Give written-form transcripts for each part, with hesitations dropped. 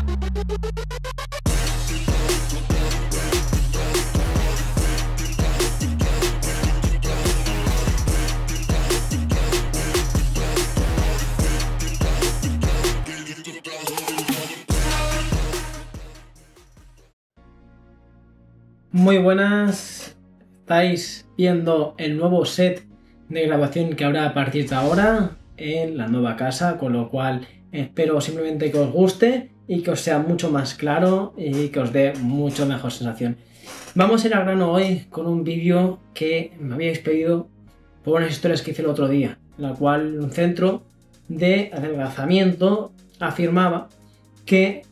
Muy buenas, estáis viendo el nuevo set de grabación que habrá a partir de ahora en la nueva casa, con lo cual espero simplemente que os guste y que os sea mucho más claro y que os dé mucho mejor sensación. Vamos a ir al grano hoy con un vídeo que me habíais pedido por unas historias que hice el otro día, en la cual un centro de adelgazamiento afirmaba que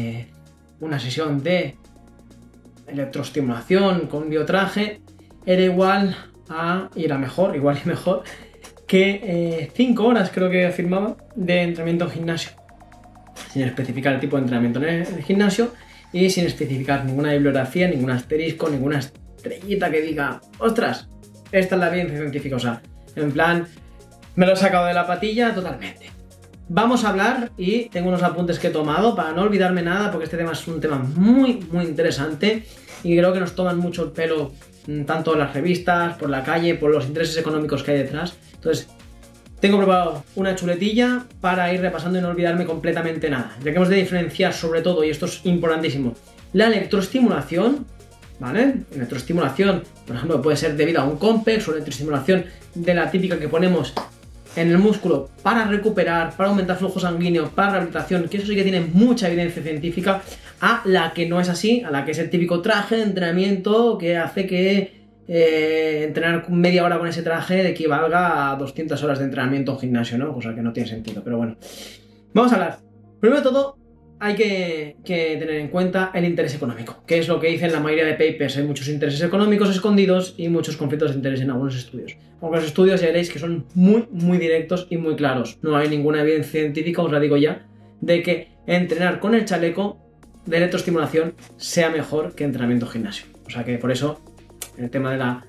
una sesión de electroestimulación con biotraje era igual y mejor que 5 horas, creo que afirmaba, de entrenamiento en gimnasio, sin especificar el tipo de entrenamiento en el gimnasio y sin especificar ninguna bibliografía, ningún asterisco, ninguna estrellita que diga ostras, esta es la evidencia científica. O sea, en plan, me lo he sacado de la patilla totalmente. Vamos a hablar, y tengo unos apuntes que he tomado para no olvidarme nada, porque este tema es un tema muy interesante y creo que nos toman mucho el pelo tanto las revistas, por la calle, por los intereses económicos que hay detrás. Entonces, tengo preparado una chuletilla para ir repasando y no olvidarme completamente nada, ya que hemos de diferenciar sobre todo, y esto es importantísimo, la electroestimulación, ¿vale? Electroestimulación, por ejemplo, puede ser debido a un complex o electroestimulación de la típica que ponemos en el músculo para recuperar, para aumentar flujo sanguíneo, para rehabilitación, que eso sí que tiene mucha evidencia científica, a la que no es así, a la que es el típico traje de entrenamiento que hace que entrenar media hora con ese traje equivalga a 200 horas de entrenamiento en gimnasio, ¿no? Cosa que no tiene sentido, pero bueno. Vamos a hablar. Primero de todo, hay que tener en cuenta el interés económico, que es lo que dicen la mayoría de papers. Hay muchos intereses económicos escondidos y muchos conflictos de interés en algunos estudios. Aunque los estudios ya veréis que son muy directos y muy claros. No hay ninguna evidencia científica, os la digo ya, de que entrenar con el chaleco de electroestimulación sea mejor que entrenamiento gimnasio. O sea que por eso el tema de la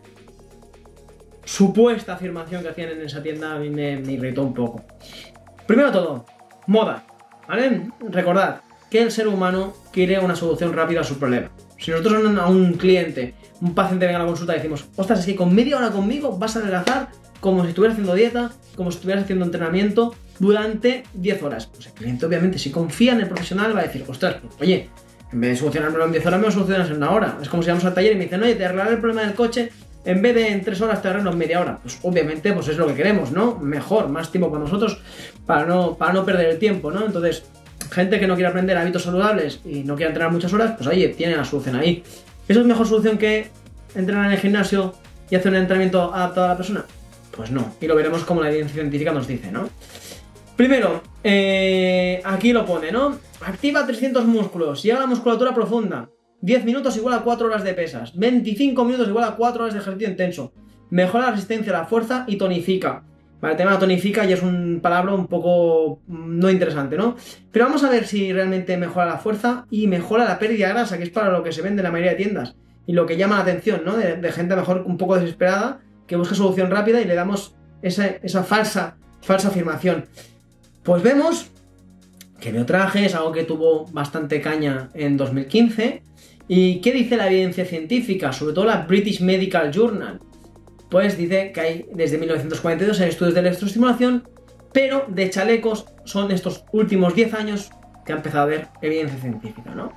supuesta afirmación que hacían en esa tienda a mí me irritó un poco. Primero de todo, moda, ¿vale? Recordad que el ser humano quiere una solución rápida a su problema. Si nosotros a un cliente, un paciente venga a la consulta y decimos ostras, es que con media hora conmigo vas a adelgazar como si estuvieras haciendo dieta, como si estuvieras haciendo entrenamiento durante 10 horas. Pues el cliente, obviamente, si confía en el profesional, va a decir ostras, pues, oye, en vez de solucionármelo en 10 horas, me lo solucionas en 1 hora. Es como si vamos al taller y me dicen, oye, te arreglaré el problema del coche, en vez de en 3 horas te arreglo en media hora. Pues obviamente pues es lo que queremos, ¿no? Mejor, más tiempo para nosotros, para no perder el tiempo, ¿no? Entonces, gente que no quiere aprender hábitos saludables y no quiere entrenar muchas horas, pues oye, tiene la solución ahí. ¿Eso es mejor solución que entrenar en el gimnasio y hacer un entrenamiento adaptado a la persona? Pues no, y lo veremos como la evidencia científica nos dice, ¿no? Primero, aquí lo pone, ¿no? Activa 300 músculos, llega a la musculatura profunda. 10 minutos igual a 4 horas de pesas. 25 minutos igual a 4 horas de ejercicio intenso. Mejora la resistencia a la fuerza y tonifica. Vale, el tema de tonifica ya es un palabra un poco no interesante, ¿no? Pero vamos a ver si realmente mejora la fuerza y mejora la pérdida de grasa, que es para lo que se vende en la mayoría de tiendas. Y lo que llama la atención, ¿no? De gente mejor un poco desesperada, que busca solución rápida y le damos esa falsa afirmación. Pues vemos que biotraje es algo que tuvo bastante caña en 2015. ¿Y qué dice la evidencia científica? Sobre todo la British Medical Journal. Pues dice que hay desde 1942 hay estudios de electroestimulación, pero de chalecos son estos últimos 10 años que ha empezado a haber evidencia científica, ¿no?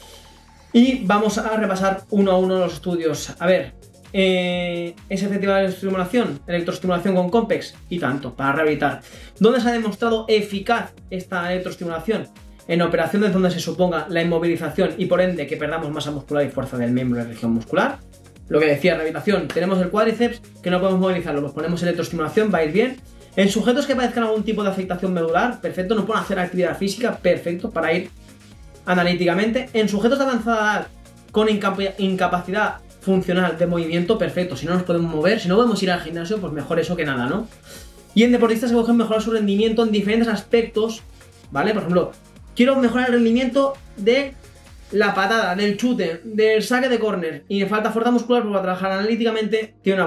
Y vamos a repasar uno a uno los estudios. A ver, ¿es efectiva la electroestimulación con complex? Y tanto, para rehabilitar. ¿Dónde se ha demostrado eficaz esta electroestimulación? En operaciones donde se suponga la inmovilización y por ende que perdamos masa muscular y fuerza del miembro de la región muscular. Lo que decía, rehabilitación, tenemos el cuádriceps que no podemos movilizarlo, pues ponemos electroestimulación, va a ir bien. En sujetos que padezcan algún tipo de afectación medular, perfecto, no pueden hacer actividad física, perfecto, para ir analíticamente. En sujetos de avanzada edad con incapacidad funcional de movimiento, perfecto, si no nos podemos mover, si no podemos ir al gimnasio, pues mejor eso que nada, ¿no? Y en deportistas que buscan mejorar su rendimiento en diferentes aspectos, ¿vale? Por ejemplo, quiero mejorar el rendimiento de la patada, del chute, del saque de córner y me falta fuerza muscular, porque para trabajar analíticamente tiene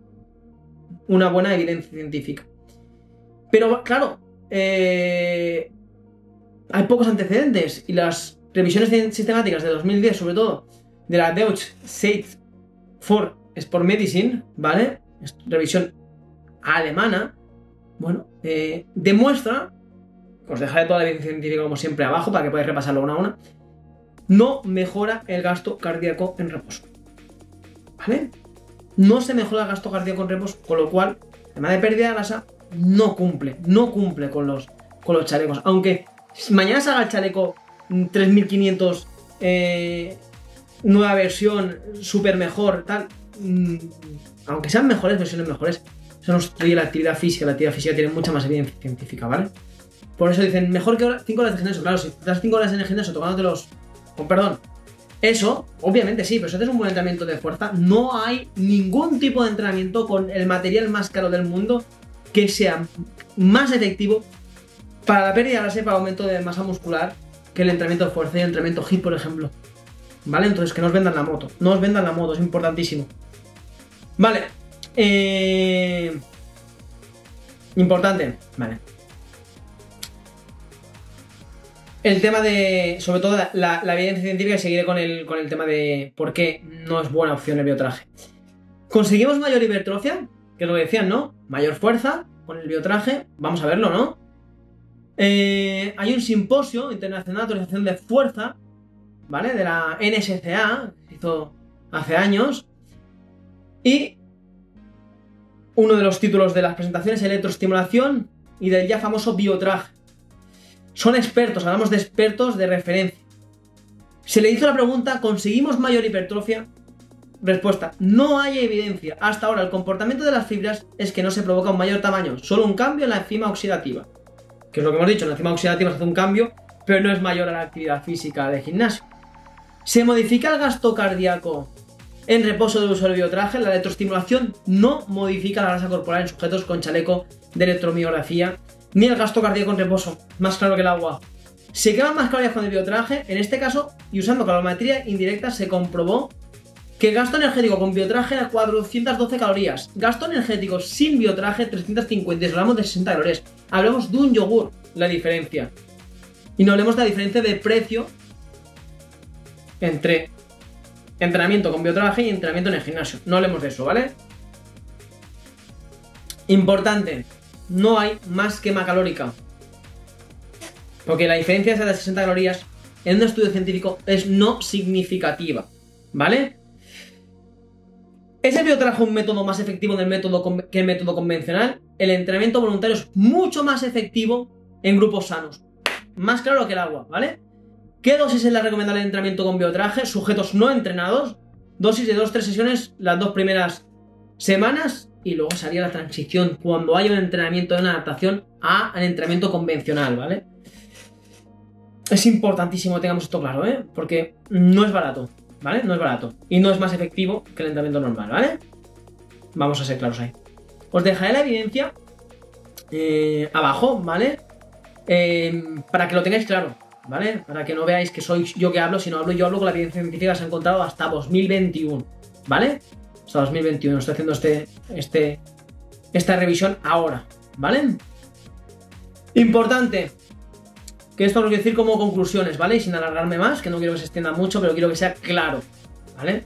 una buena evidencia científica. Pero claro, hay pocos antecedentes y las revisiones sistemáticas de 2010, sobre todo, de la Deutsche Zeit for Sport Medicine, ¿vale? Revisión alemana, bueno, demuestra, os dejaré toda la evidencia científica como siempre abajo para que podáis repasarlo una a una, no mejora el gasto cardíaco en reposo, ¿vale? No se mejora el gasto cardíaco en reposo, con lo cual, el tema de pérdida de grasa no cumple con los chalecos. Aunque mañana salga el chaleco 3500, nueva versión, súper mejor, tal, aunque sean mejores, versiones mejores, eso nos trae la actividad física. La actividad física tiene mucha más evidencia científica, ¿vale? Por eso dicen, mejor que 5 horas de gimnasio. Claro, si estás 5 horas en el gimnasio tocándote con perdón, eso, obviamente sí, pero si haces un buen entrenamiento de fuerza, no hay ningún tipo de entrenamiento con el material más caro del mundo que sea más efectivo para la pérdida de grasa y para el aumento de masa muscular que el entrenamiento de fuerza y el entrenamiento HIIT, por ejemplo. ¿Vale? Entonces, que no os vendan la moto. No os vendan la moto, es importantísimo. Vale. Importante. Vale. El tema de, sobre todo, la evidencia científica, y seguiré con el tema de por qué no es buena opción el biotraje. Conseguimos mayor hipertrofia, que es lo que decían, ¿no? Mayor fuerza con el biotraje. Vamos a verlo, ¿no? Hay un simposio internacional de autorización de fuerza, ¿vale? De la NSCA, que se hizo hace años. Y uno de los títulos de las presentaciones es electroestimulación y del ya famoso biotraje. Son expertos, hablamos de expertos de referencia. Se le hizo la pregunta, ¿conseguimos mayor hipertrofia? Respuesta, no hay evidencia. Hasta ahora el comportamiento de las fibras es que no se provoca un mayor tamaño, solo un cambio en la enzima oxidativa. Que es lo que hemos dicho, en la enzima oxidativa se hace un cambio, pero no es mayor a la actividad física de gimnasio. ¿Se modifica el gasto cardíaco en reposo del uso del biotraje? La electroestimulación no modifica la grasa corporal en sujetos con chaleco de electromiografía, ni el gasto cardíaco en reposo, más claro que el agua. ¿Se queman más calorías con el biotraje? En este caso, y usando calorimetría indirecta, se comprobó que el gasto energético con biotraje era 412 calorías. Gasto energético sin biotraje, 350. Hablamos de 60 calorías. Hablamos de un yogur, la diferencia. Y no hablemos de la diferencia de precio entre entrenamiento con biotraje y entrenamiento en el gimnasio. No hablemos de eso, ¿vale? Importante. No hay más quema calórica. Porque la diferencia de 60 calorías en un estudio científico es no significativa, ¿vale? ¿Es el biotraje un método más efectivo que el método convencional? El entrenamiento voluntario es mucho más efectivo en grupos sanos. Más claro que el agua, ¿vale? ¿Qué dosis es la recomendable de entrenamiento con biotraje? Sujetos no entrenados. Dosis de 2-3 sesiones las 2 primeras semanas. Y luego se haría la transición cuando haya un entrenamiento de una adaptación al entrenamiento convencional, ¿vale? Es importantísimo que tengamos esto claro, ¿eh? Porque no es barato, ¿vale? No es barato. Y no es más efectivo que el entrenamiento normal, ¿vale? Vamos a ser claros ahí. Os dejaré la evidencia abajo, ¿vale? Para que lo tengáis claro, ¿vale? Para que no veáis que soy yo que hablo, sino yo hablo con la evidencia científica que se ha encontrado hasta 2021, ¿vale? Hasta 2021, estoy haciendo esta revisión ahora, ¿vale? Importante, que esto lo quiero decir como conclusiones, ¿vale? Y sin alargarme más, que no quiero que se extienda mucho, pero quiero que sea claro, ¿vale?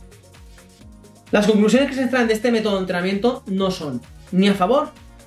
Las conclusiones que se extraen de este método de entrenamiento no son ni a favor,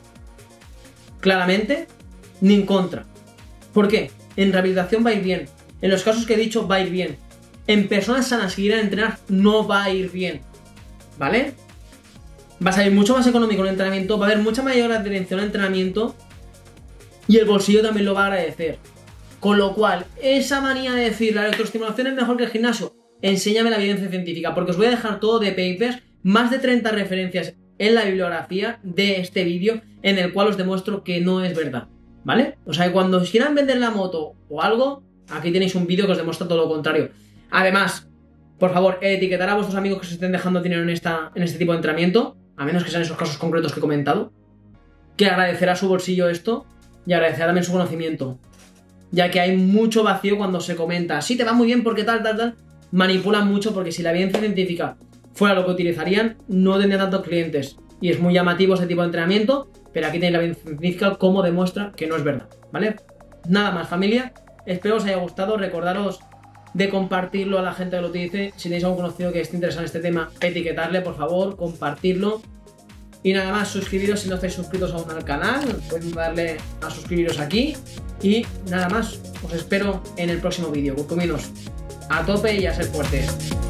claramente, ni en contra. ¿Por qué? En rehabilitación va a ir bien. En los casos que he dicho va a ir bien. En personas sanas que quieran entrenar no va a ir bien. ¿Vale? Va a salir mucho más económico el entrenamiento, va a haber mucha mayor adherencia al entrenamiento y el bolsillo también lo va a agradecer. Con lo cual, esa manía de decir la electroestimulación es mejor que el gimnasio, enséñame la evidencia científica, porque os voy a dejar todo de papers, más de 30 referencias en la bibliografía de este vídeo en el cual os demuestro que no es verdad, ¿vale? O sea, que cuando os quieran vender la moto o algo, aquí tenéis un vídeo que os demuestra todo lo contrario. Además, por favor, etiquetar a vuestros amigos que se estén dejando dinero en este tipo de entrenamiento, a menos que sean esos casos concretos que he comentado, que agradecerá su bolsillo esto y agradecerá también su conocimiento, ya que hay mucho vacío cuando se comenta, sí, te va muy bien porque tal, manipulan mucho, porque si la evidencia científica fuera lo que utilizarían, no tendría tantos clientes, y es muy llamativo ese tipo de entrenamiento, pero aquí tenéis la evidencia científica como demuestra que no es verdad, ¿vale? Nada más, familia. Espero os haya gustado. Recordaros de compartirlo a la gente que lo utilice. Si tenéis algún conocido que esté interesado en este tema, etiquetarle, por favor, compartirlo. Y nada más, suscribiros si no estáis suscritos aún al canal. Pueden darle a suscribiros aquí. Y nada más, os espero en el próximo vídeo. Curcuminos, a tope y a ser fuertes.